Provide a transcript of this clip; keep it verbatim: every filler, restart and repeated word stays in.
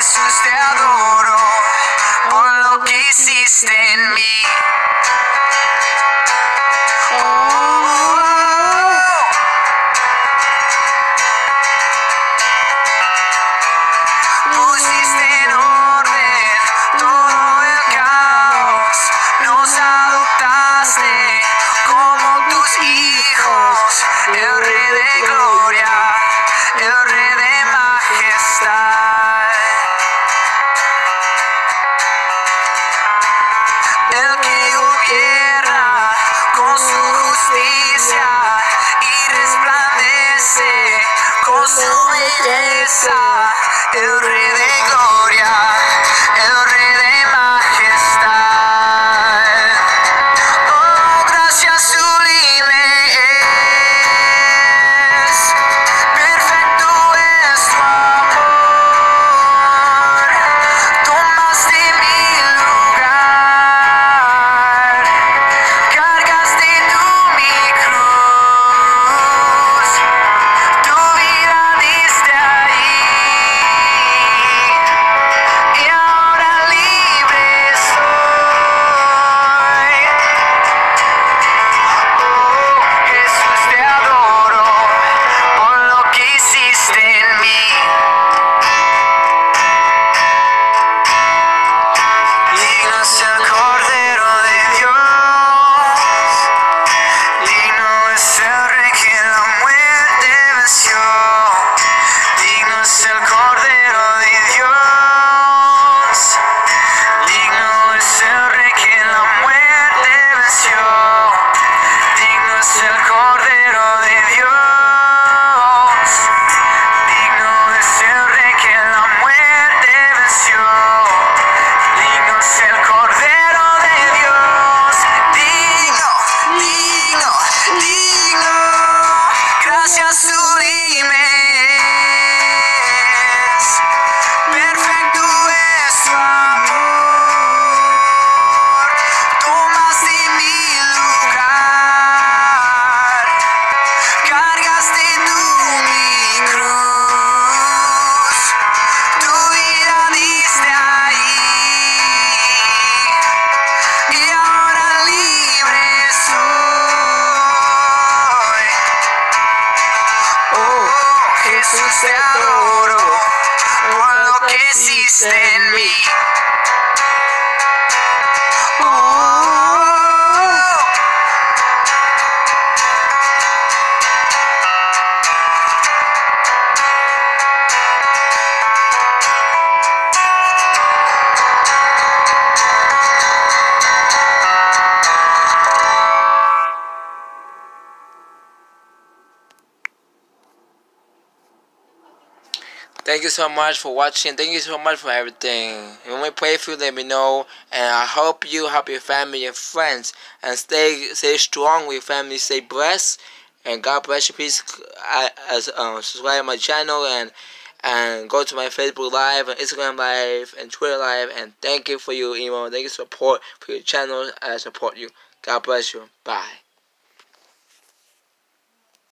Jesús, te adoro por lo que hiciste en mí. Pusiste en orden todo el caos, nos adoptaste como tus hijos, el Rey de gloria, el Rey de majestad, el que gobierna con su justicia y resplandece con su belleza, el Rey de gloria, el Rey de majestad. Oh, gracias sublime es, perfecto es tu amor, tomaste mi lugar, cargaste tú mi cruz, tu vida diste ahí, y ahora libre soy. Oh, Jesús, te adoro por lo que hiciste en mí. Digno es el Cordero de Dios, digno es el Rey que la muerte venció. Digno es el Cordero de Dios, digno es el Rey que la muerte venció. Digno es el Cordero de Dios, digno es el Rey que la muerte venció. Digno es el Cordero de Dios, digno, digno, digno. Gracias sublime es, perfecto es tu amor, tomaste mi lugar, cargaste tú mi cruz, tu vida diste ahí, y ahora libre soy. Oh, Jesús, te adoro por lo que hiciste en mí. Oh, Thank you so much for watching. Thank you so much for everything. When we pray for you, let me know. And I hope you help your family and friends. And stay stay strong with your family. Stay blessed. And God bless you. Please uh, as, uh, subscribe to my channel. And, and go to my Facebook Live, and Instagram Live, and Twitter Live. And thank you for your email. Thank you for support for your channel. I support you. God bless you. Bye.